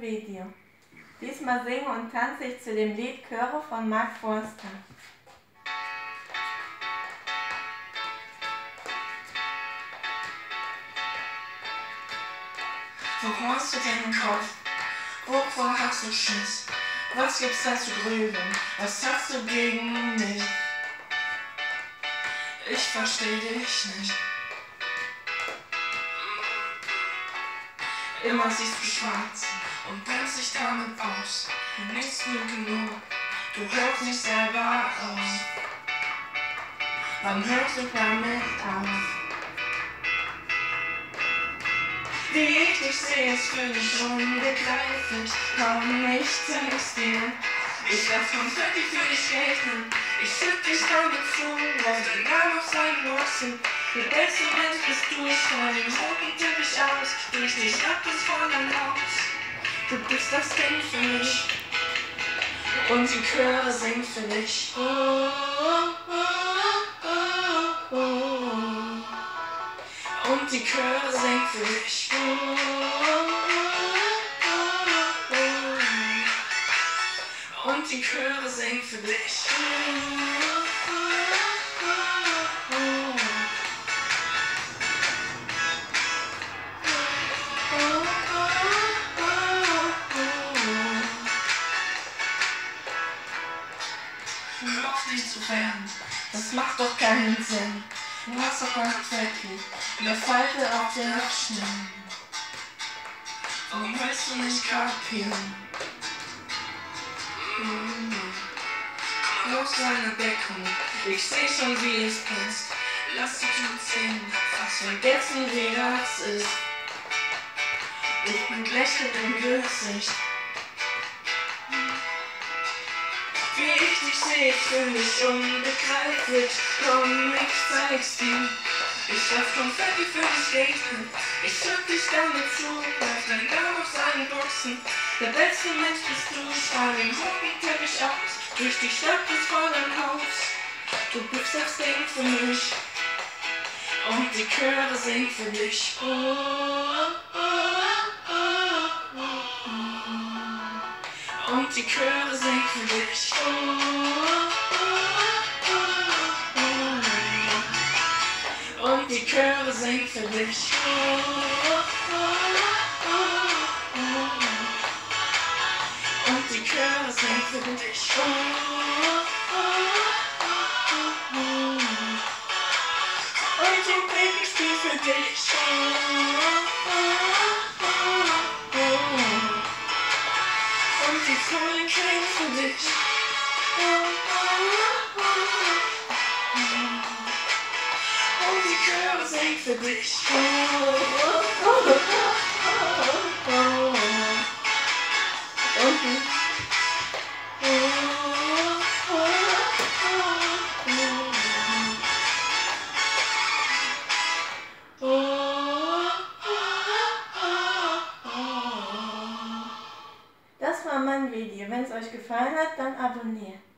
Video. Diesmal singe und tanze ich zu dem Lied Chöre von Mark Forster. Wo hast du deinen Kopf? Wovor hast du Schiss? Was gibt's da zu grübeln? Was hast du gegen mich? Ich versteh dich nicht. Immer siehst du schwarz und brennst dich damit aus. Nichts gut genug, du hörst nicht selber aus. Wann hörst du damit auf? Wie ich dich sehe, ist völlig unbegreiflich. Komm, ich zeig's dir. Ich lass Konfetti für dich regnen. Ich schütt dich damit zu, auf dein Arm auf seinen Buchsen. Der beste Mensch bist du, ich freu den roten Teppich aus. Durch dich ab es von dein Haus. Du bist das Ding für mich. Und die Chöre singen für dich. Und die Chöre singen für dich. Und die Chöre singen für dich. Hör auf dich zu fern, das macht doch keinen Sinn. Du hast doch Konfetti in der Falte auf der Stirn. Warum willst du nicht kapieren? Komm aus deiner Deckung, ich seh schon wie es passt. Lass dich nur sehen, fast vergessen wie das ist. Ich bin lächelnd im Gesicht. Wie ich dich seh, ist für mich unbegreiflich. Komm, ich zeig's dir. Ich lass Konfetti für dich regnen. Ich schütt dich damit zu, lauf dein Arm auf seinen Buchsen. Der beste Mensch bist du, strahl den roten Teppich aus. Durch die Stadt bis vor dein Haus. Du bist das Ding für mich. Und die Chöre singen für dich. Und die Chöre singen für dich. Und die Chöre singen für dich. Und die Chöre singen für dich. Und die Baby spielt für dich. Und die Zahlen klingen für dich. Und die Chöre singen für dich. Das war mein Video. Wenn es euch gefallen hat, dann abonniert.